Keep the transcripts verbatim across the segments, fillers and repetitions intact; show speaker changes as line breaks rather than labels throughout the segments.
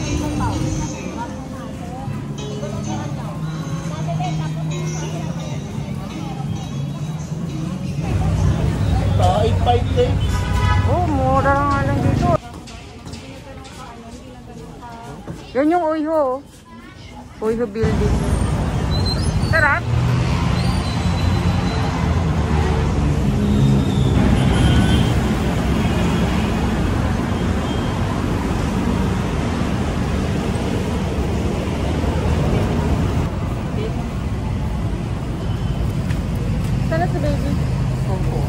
eight five eight.
Oh, mura nga lang dito. Yan yung Uyho. Uyho building. Sarap. Sana si baby. Opo.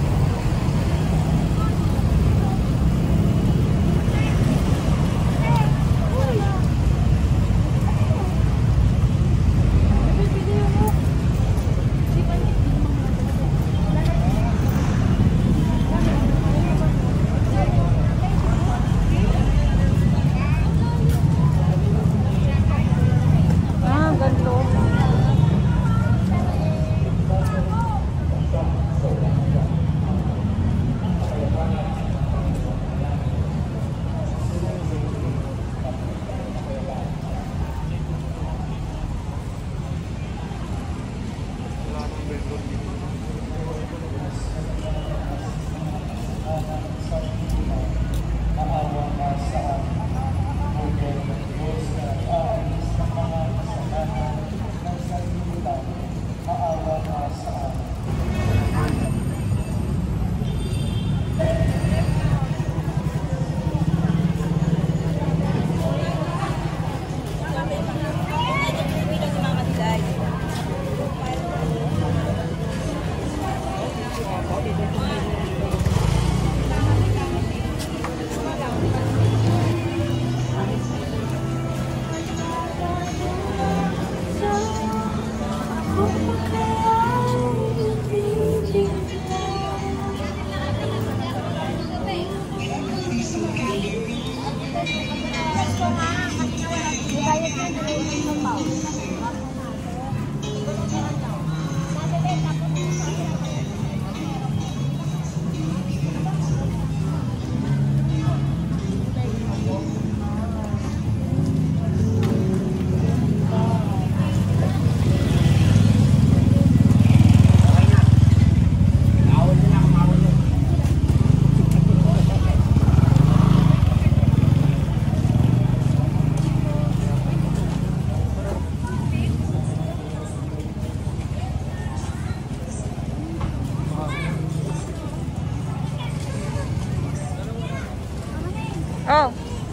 Oh.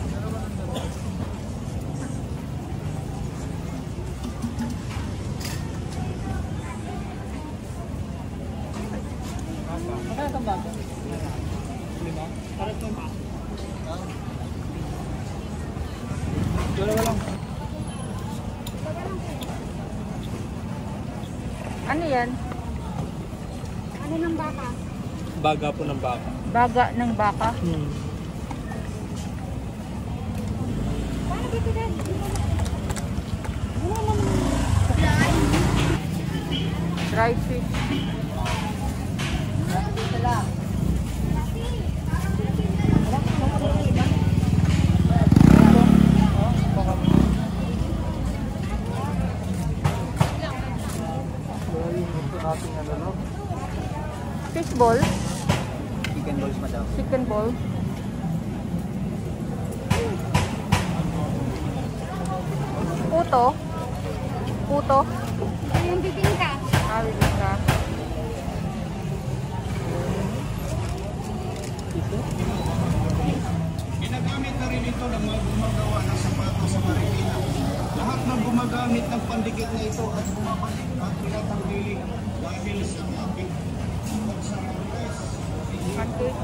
Magkano itong bago? Lima? Para itong bago? Dalawa lang. Ano yan?
Ano ng baka?
Baga po ng baka.
Baga ng baka?
Hmm.
Dried fish. Fish ball.
Chicken balls, madam.
Chicken ball. Puto. Puto.
Yung bibingka.
Ah, bibingka.
Ginagamit na rin ito ng mga gumagawa ng sapatos sa Marikina. Lahat ng gumagamit ng pandikit na ito at bumabalik at pinatanggiling dahil sa aking sa press.
Pancake.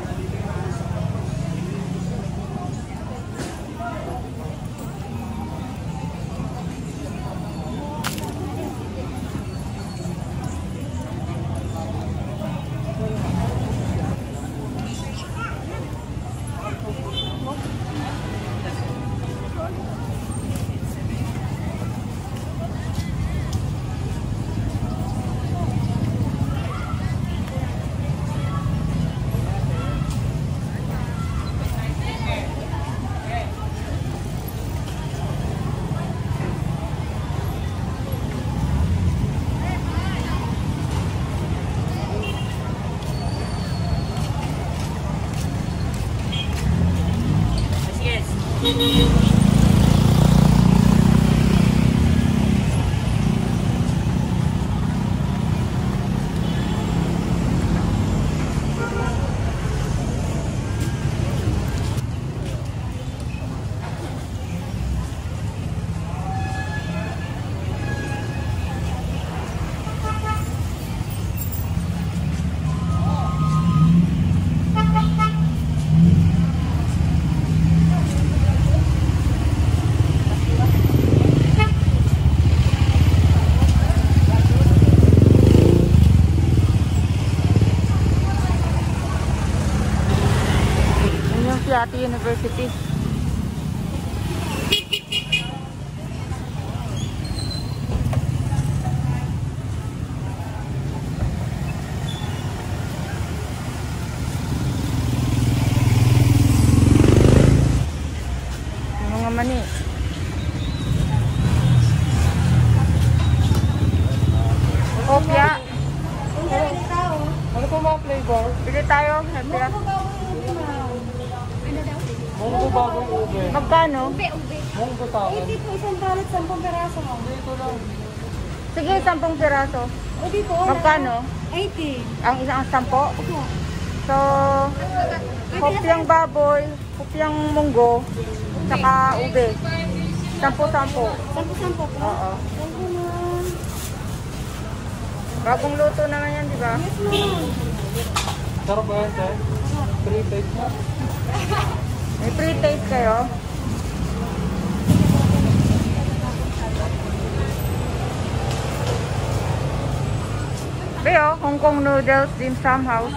Ate University. Yung mga mani. Kopya.
Ano po mga flavor?
Bili tayo. Kopya.
Ano po bagong ube?
Magkano?
Ube, ube.
Ano po tawag?
eighty po, isang balot, sampung peraso mo.
Dito lang.
Sige, sampung piraso.
Ube po.
Magkano?
eighty.
Ang isang sampo? So, kopyang baboy, kopyang munggo, saka ube. Sampo-sampo.
Sampu-sampu po.
Oo.
Sampu na.
Bagong luto naman yan, di ba?
Yes, ma'am.
Sarap ba yan, sir? Three taste na.
May free taste kayo. Pero, Hong Kong noodles, dim sum house.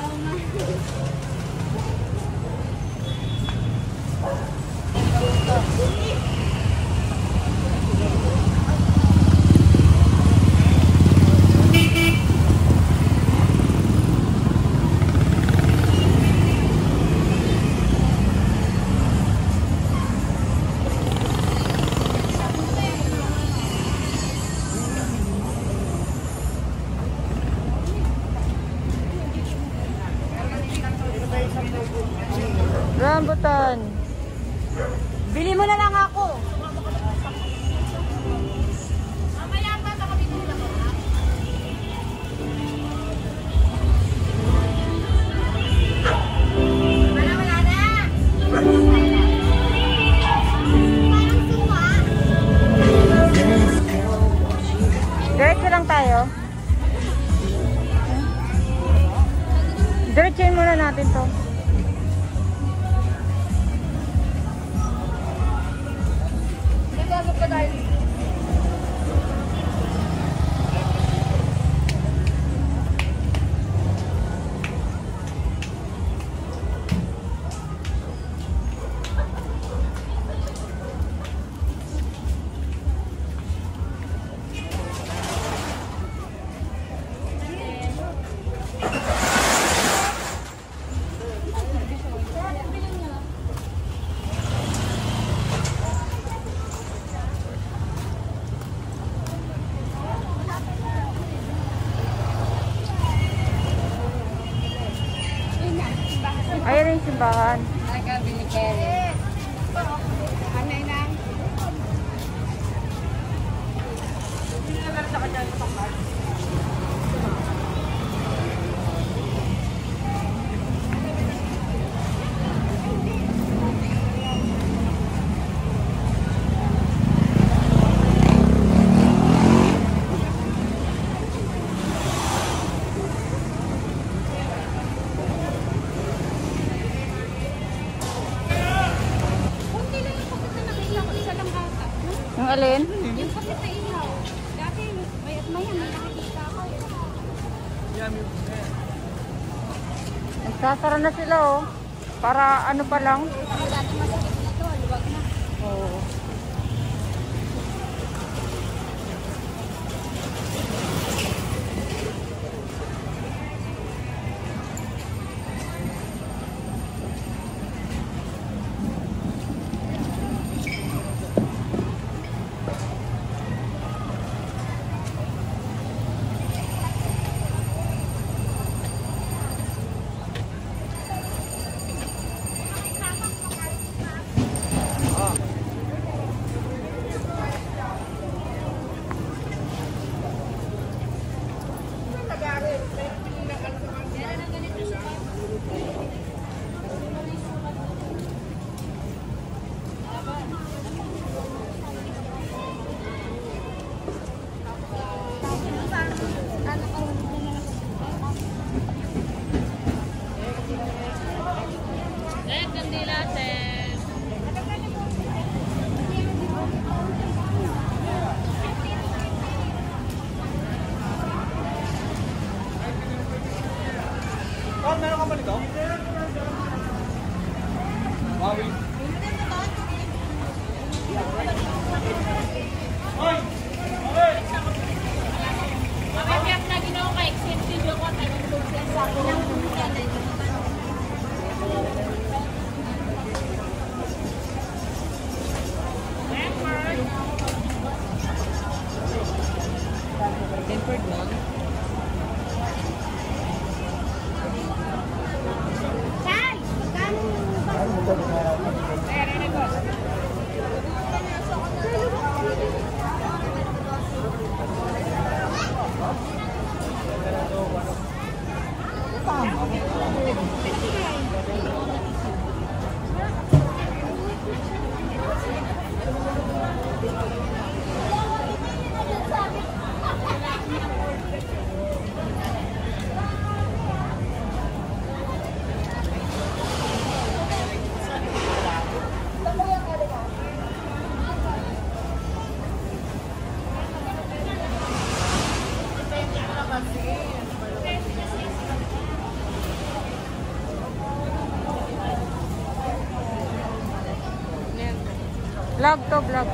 Rambutan.
Bili mo na lang ako.
Diretso lang tayo. Diretsoin muna natin to. Ayan yung simbahan.
Anay na. Kunti lang yung kapit na nakailang isa lang ata.
Yung alin?
Yung kapit na ilaw. Dati, may at maya, may nakikita ako.
Nagsasara na sila oh. Para ano pa lang.
Ako dati masakit dito, luwag na.
Oo.
Mamaya na ginawa ka, exit video ko, tayo sa akin ng
Tempered lang.
Chay!
Vlog to vlog.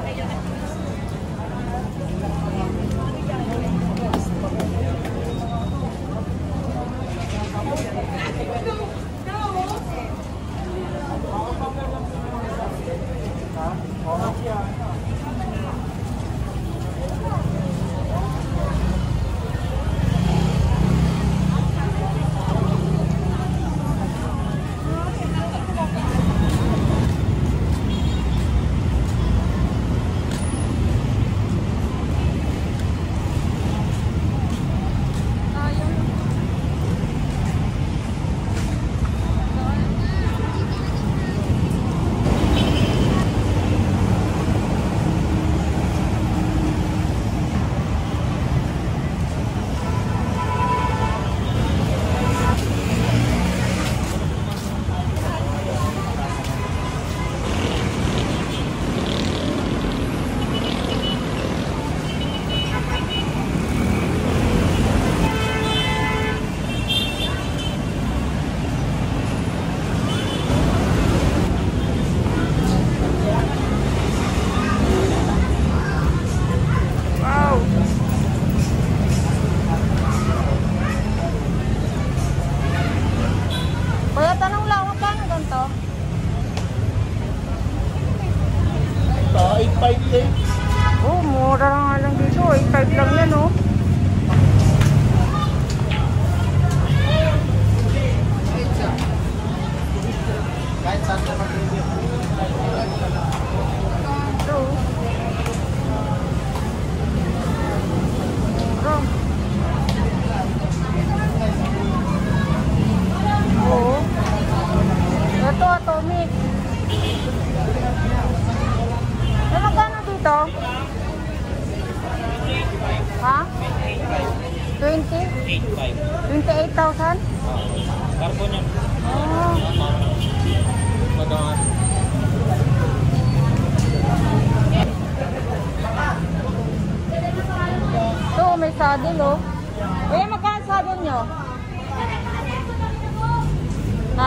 eight five din.
Oh, mura nga lang dito. eight five lang yan, oh.
Kahit saan ka mag-review.
Ito. Mura. Oo. Ito, atomic. Ano magkano dito? Ha? twenty?
eight five.
twenty-eight thousand?
Carbon yan.
Oh.
Magawa.
Ito, may saddle, oh. Kuya, magkano saddle nyo? Ha?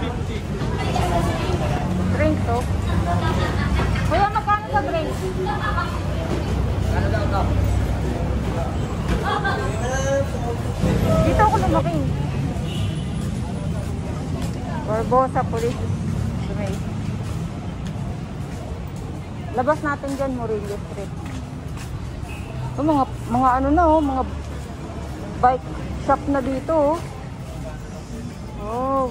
Drinks, oh. Kuya, magkano sa drinks?
Ano daw ito?
Dito ako lumaking. Barbosa Police Station. Labas natin dyan, Murillo Street. Ito, mga, mga ano na, oh, mga bike shop na dito, oh. Oh.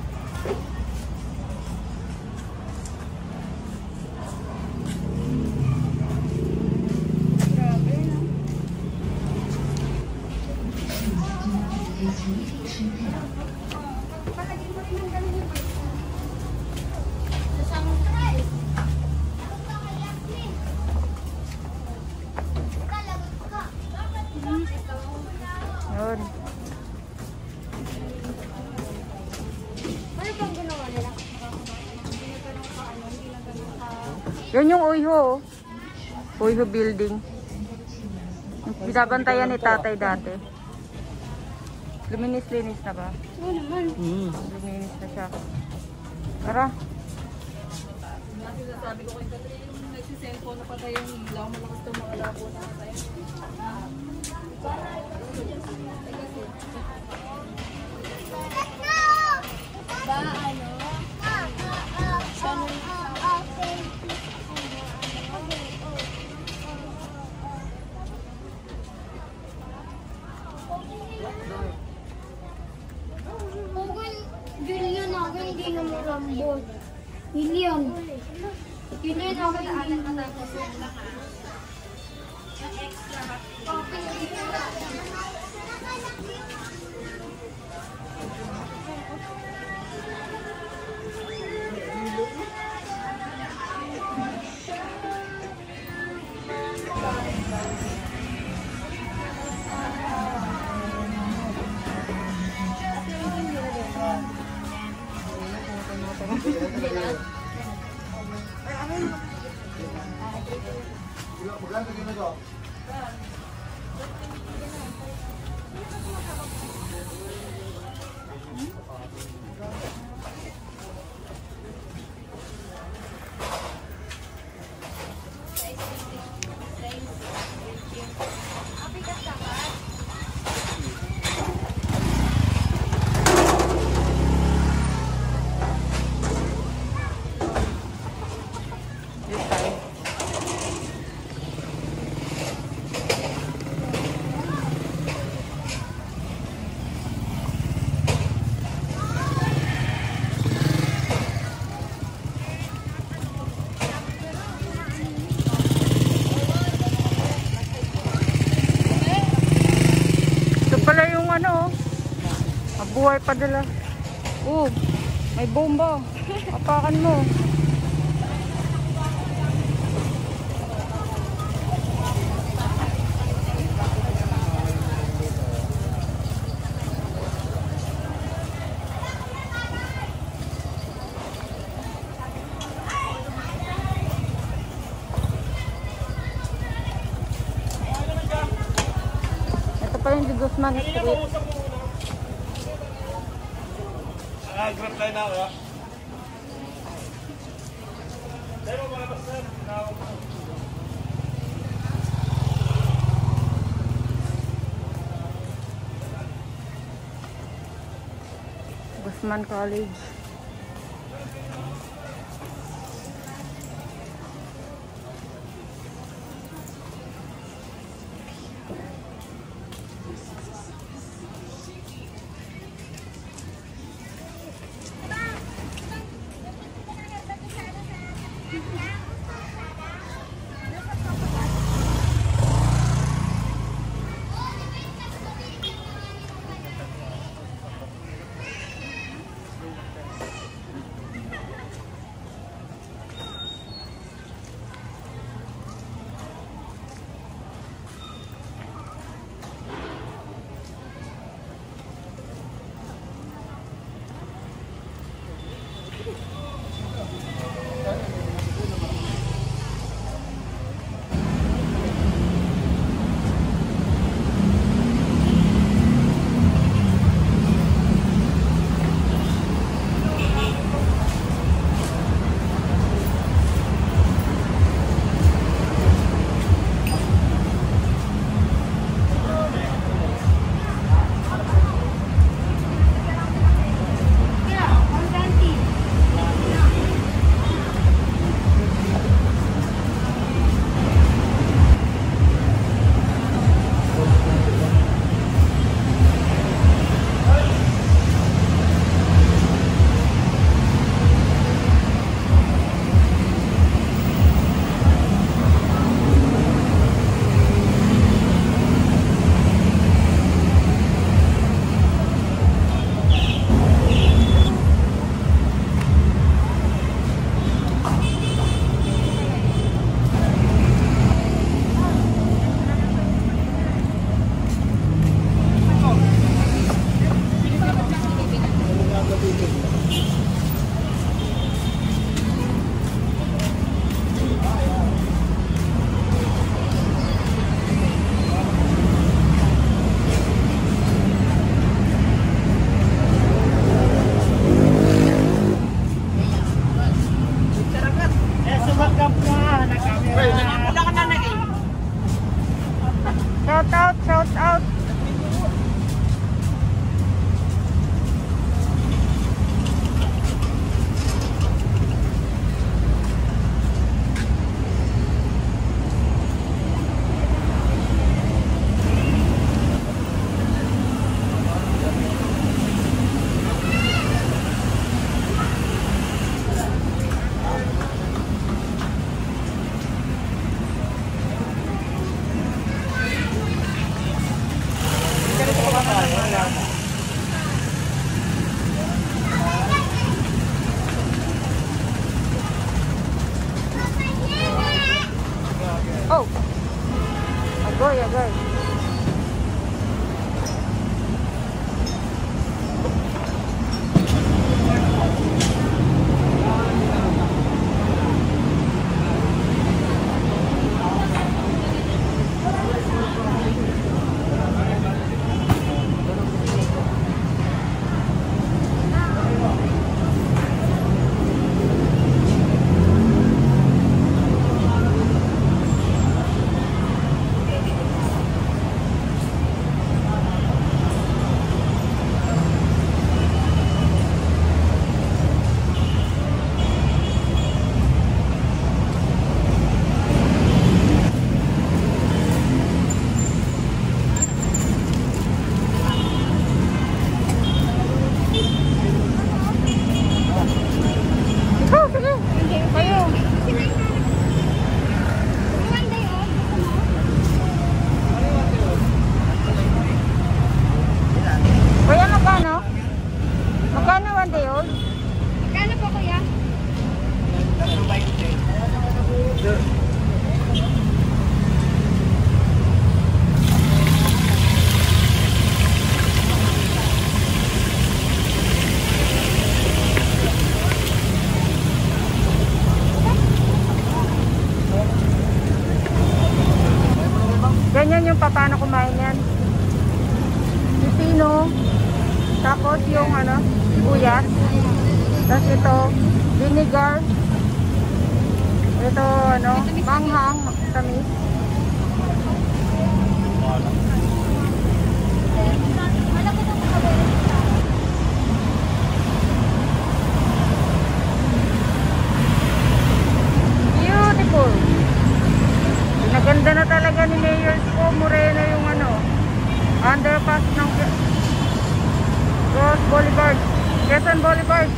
Yun.
Ano bang ginawa nila?
Yan yung Uyho, oh. Uyho building. Binabantayan ni tatay dati. Luminis-linis na ba?
Oo naman.
Hmm.
Luminis na siya. Tara. cellphone na patay yung ilaw. Malakas itong mga labo na patay.
Ba, ano? Channel. Kung Julian ako hindi na marambot. Julian. Julian ako hindi na marambot.
Maganda ginagawa.
Pala yung ano, buhay pa dala. Oh, may bomba. Apakan mo. Pa yung Guzman Street.
Ah, grab tayo na ako. Pero malabas na. Tinawag ko.
Guzman College. paano kumain yan. Pipino. Tapos yung ano, sibuyas. Tapos ito, vinegar. Ito ano, manghang, tamis. Beautiful. Naganda na talaga ni Mayor Isko Moreno yung ano, underpass ng Cross Boulevard, Quezon Boulevard.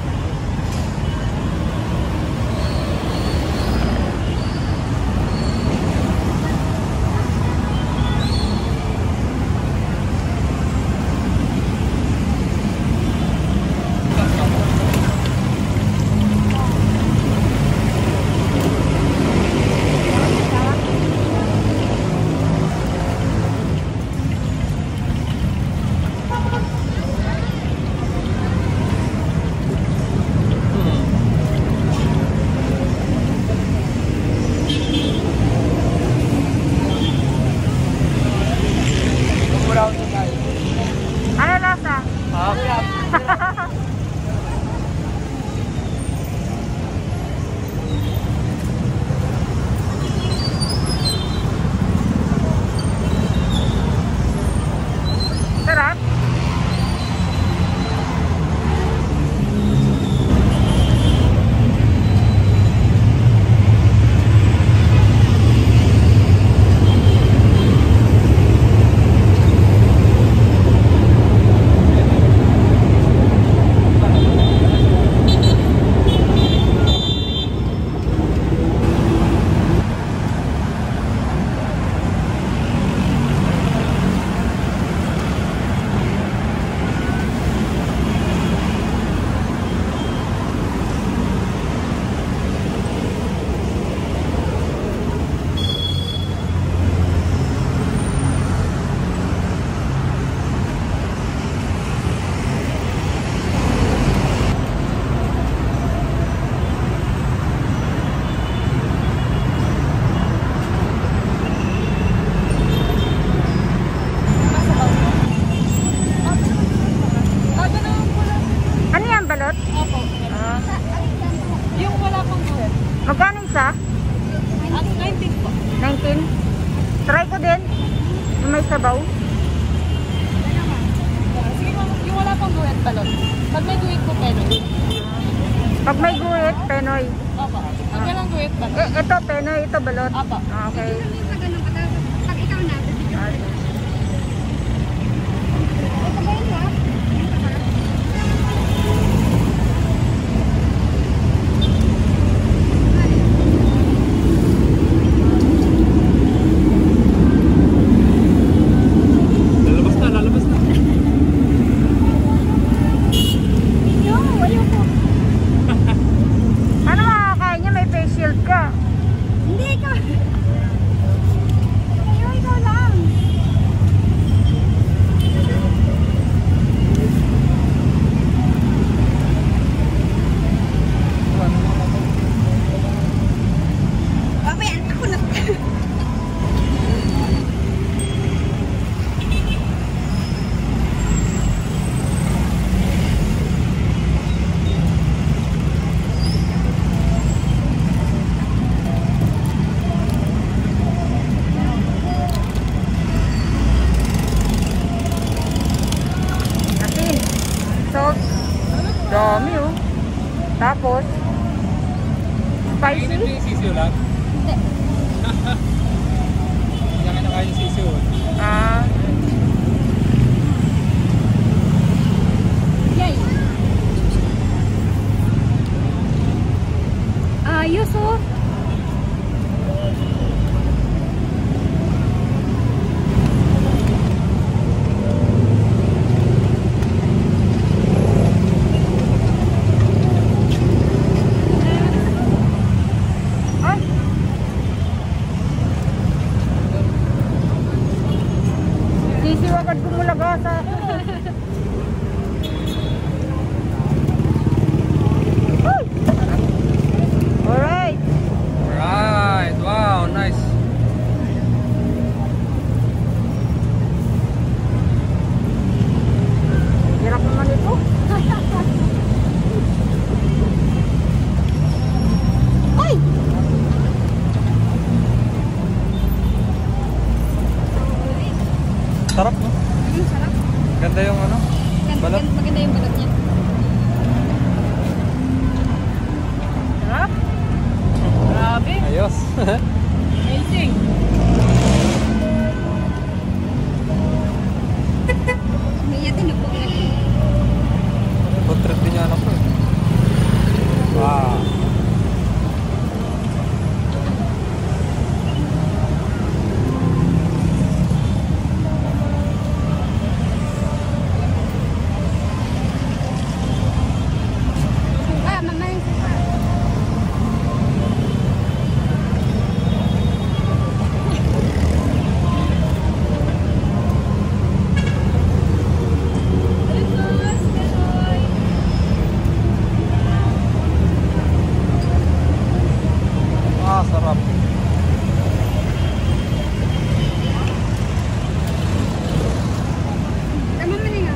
Ano lasa? Sarap? Ano yan, balot?
Opo.
Ah.
Yung wala pang buhat.
Magkano isa?
Ang nineteen po.
nineteen? Try ko din. Yung may sabaw.
Sige ma'am, yung wala pang buhat balot. Pag may guhit po pwede.
Pag may guhit, penoy.
Opo. Pag walang guhit balot.
Eh, ito, penoy. Ito, balot.
Opo.
Ah, okay.
Pag ikaw na.
Ah,
Ito ba yun ha?
Lalabas na, lalabas na.
Paano makakain niya? May face shield ka.
Hindi ikaw. Ikaw, ikaw lang. Mamaya, ako na.
Asin. Salt. Dami oh. Tapos,
Kainin mo
spicy.
yung sisiyo lang.
Hindi.
Hindi ka kinakain yung sisiyo.
Ah,
Yay. Ah, Yusuf.
ay. Sisiw agad bumulaga sa akin. Ay! Alright. Amazing.
May yatin na po.
Food trip din yan ako eh. Wow.
Ah, mama yung sisa.
Ah, sarap.
Tama mo nga.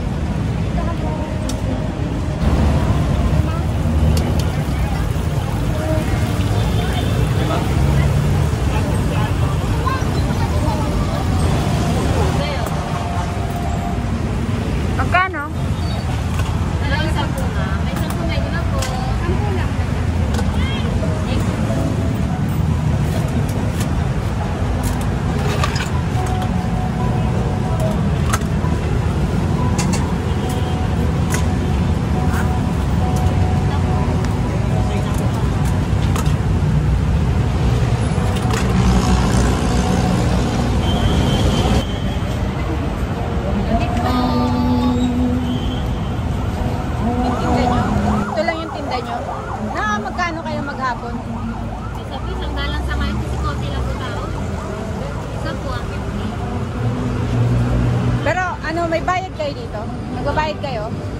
Magkano?
Ano yung sampu nga? May sampu na yun ako. Sampu lang.
Ito lang yung tinda nyo. Na, magkano kayo maghapon?
Isa po, isang dalang sa ngayon kasi konti lang po tao. Isa po ang fifty.
Pero ano, may bayad kayo dito? Magbabayad kayo?